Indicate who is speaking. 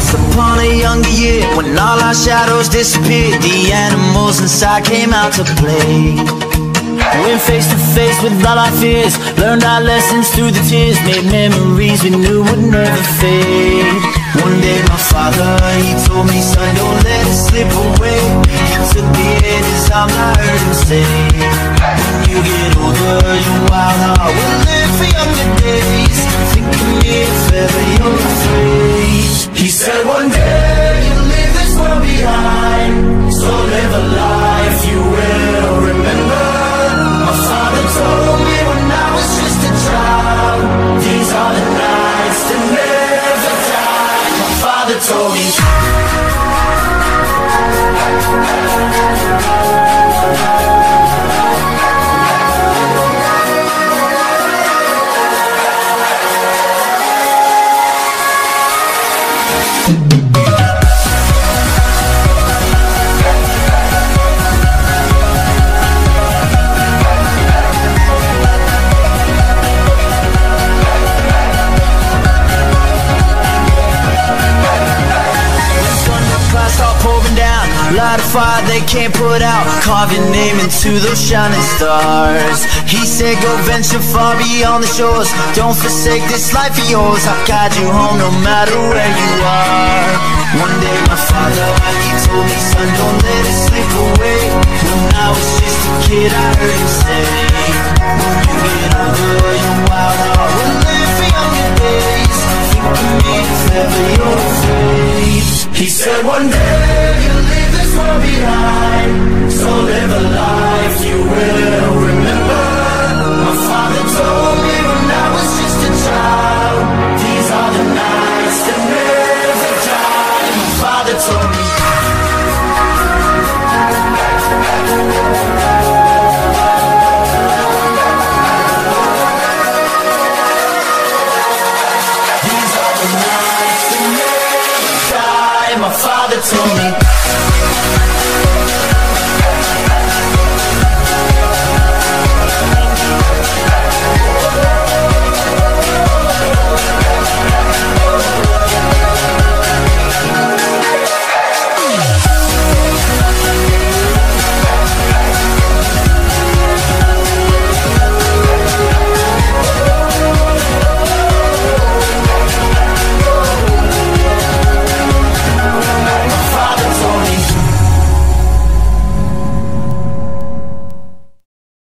Speaker 1: Once upon a younger year, when all our shadows disappeared, the animals inside came out to play. Went face to face with all our fears, learned our lessons through the tears, made memories we knew would never fade. One day my father, he told me, son, don't let it slip away. He took me in his arms, I heard him say, when you get older, your wild heart will live for younger days. Think of me if ever you're afraid. He said one day you'll leave this world behind, so live a life you will remember. My father told me when I was just a child, these are the nights that never die. My father told me. Light a fire they can't put out, carve your name into those shining stars. He said go venture far beyond the shores, don't forsake this life of yours. I'll guide you home no matter where you are. One day my father, he told me, son, don't let it slip away. When I was just a kid I heard him say, when you get older your wild heart will live for younger days. Think of me if ever you're afraid. He said one day you'll leave this world behind, so live a life you will remember. My father told me when I was just a child, these are the nights that never die. My father told me. These are the nights that never die. My father told me.